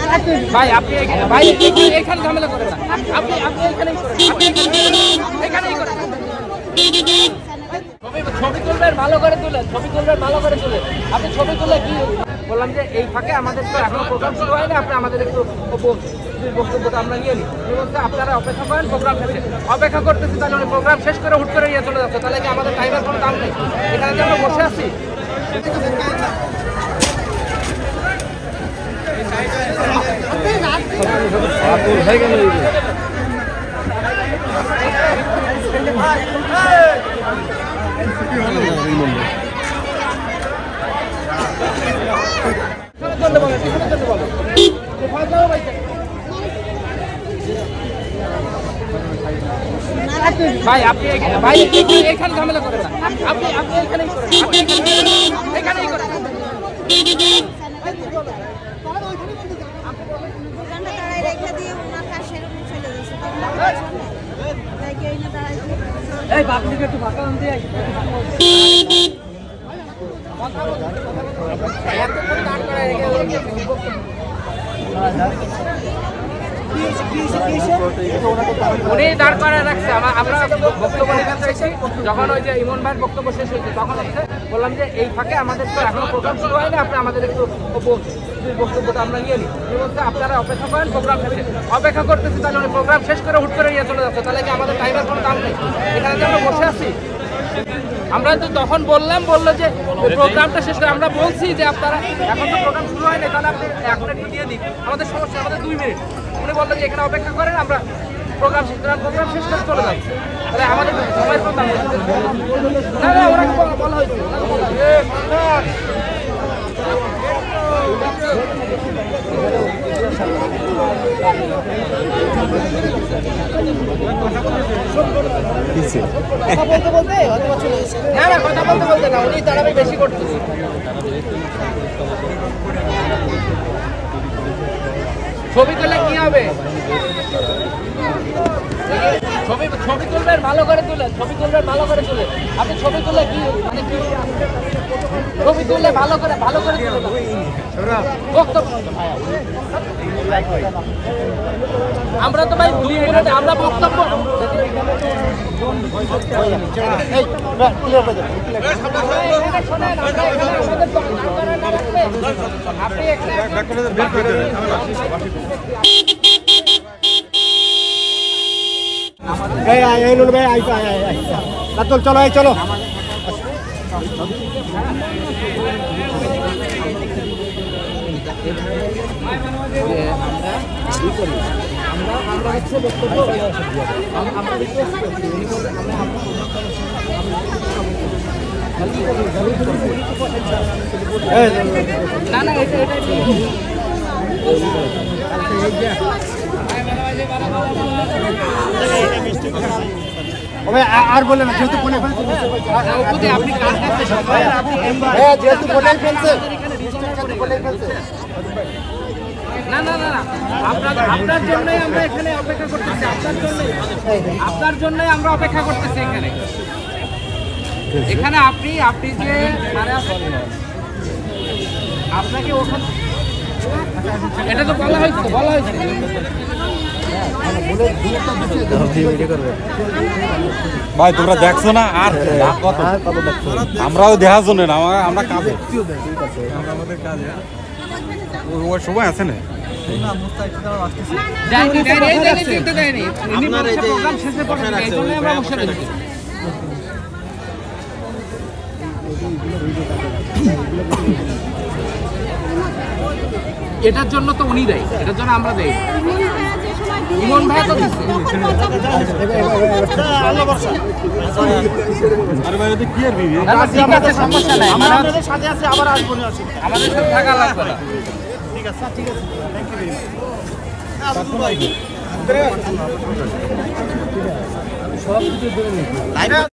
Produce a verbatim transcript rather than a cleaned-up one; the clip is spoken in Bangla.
ভাই আপনি ভাই এখানে ঝামেলা করেন না, আপনি আপনি এখানেই করেন, আপনি এখানেই করেন। ছবি ছবি তুলবেন, ভালো করে তুলেন, ছবি তুলবেন, ভালো করে তুলেন। আপনি ছবি তুলে কি বললাম যে এই ফাঁকে আমাদের তো এখনো প্রোগ্রাম শুরু হয়নি, আপনি আমাদের একটু বক্তব্যটা আমরা নিয়ে নিই। বলতে আপনারা অপেক্ষা করেন, প্রোগ্রাম শেষে অপেক্ষা করতেছি, তাহলে উনি প্রোগ্রাম শেষ করে হুট করে নিয়ে চলে যাচ্ছে, তাহলে কি আমাদের টাইমের কোনো দাম নেই? এখানে যে আমরা বসে আছি হয়ে গেল। ভাই আপনি ভাই এখানে ঝামেলা করেন না, আপনি আপনি এখানেই করেন, আপনি এখানেই করেন। এই বাপলিকে একটু ফাঁকা আনতে যাই। উনি দাঁড় করে রাখছে, আমরা বক্তব্য নিতে চাইছি। যখন ওই যে ইমন ভাইয়ের বক্তব্য শেষ হয়েছে তখন হচ্ছে বললাম যে এই ফাঁকে আমাদের তো এখনো প্রোগ্রাম শুরু হয়নি, আপনি আমাদের একটু বক্তব্যটা আমরা নিয়ে নিই। বলতে আপনারা অপেক্ষা করেন, প্রোগ্রাম শেষে অপেক্ষা করতেছি, তাহলে উনি প্রোগ্রাম শেষ করে হুট করে নিয়ে চলে যাচ্ছে, তাহলে কি আমাদের টাইমের কোনো দাম নেই? এখানে যে আমরা বসে আছি, আমরা তো তখন বললাম, বললো যে প্রোগ্রামটা শেষ করে, আমরা বলছি যে আপনারা এখন তো প্রোগ্রাম শুরু হয়নি, তাহলে আপনি এখন একটু দিয়ে দিন, আমাদের সমস্যা, আমাদের দুই মিনিট। উনি বললো যে এখানে অপেক্ষা করেন, আমরা প্রোগ্রাম শেষ করে প্রোগ্রাম শেষ করে চলে যাচ্ছি, তাহলে আমাদের সময়ের কোনো দাম নেই। না না ওরা বলা হয়েছে না না কথা বলতে বলতে না, উনি তারা বেশি করতেছে। ছবি তুলে কি হবে? ছবি ছবি তুলবেন, ভালো করে তুলেন, ছবি তুলবেন, ভালো করে তুলেন। আপনি ছবি তুলে কি মানে কি ছবি তুললে ভালো করে ভালো করে তুলেন বক্তব্য। আমরা তো ভাই দুই মিনিটে আমরা বক্তব্য চলো চলো আমরা হচ্ছে বক্তব্য না না এটা আর বলে না, যেহেতু ফোনে ফেলছে আপনি যেহেতু ফোনে ফেলছে না না না আপনার আপনার জন্যই আমরা এখানে অপেক্ষা করতেছি, আপনার জন্যই আপনার জন্যই আমরা অপেক্ষা করতেছি এখানে। এখানে আপনি আপনি যে আপনাকে ওখানে এটা তো বলা হয়েছে বলা হয়েছে ভাই তোমরা দেখছো না আর কত আমরাও দেখার জন্য না, আমরা কাজে আমাদের কাজে ওই সময় আছে না। এটার জন্য তো উনি দেয়, এটার জন্য আমরা দেই। ইমন ভাই তো দিচ্ছে। ঠিক আছে সমস্যা নাই, আমাদের সাথে আছে, আবার আসবো না, আমাদের সাথে থাকা লাগবে না। ঠিক আছে ঠিক আছে, থ্যাংক ইউ। সব কিছু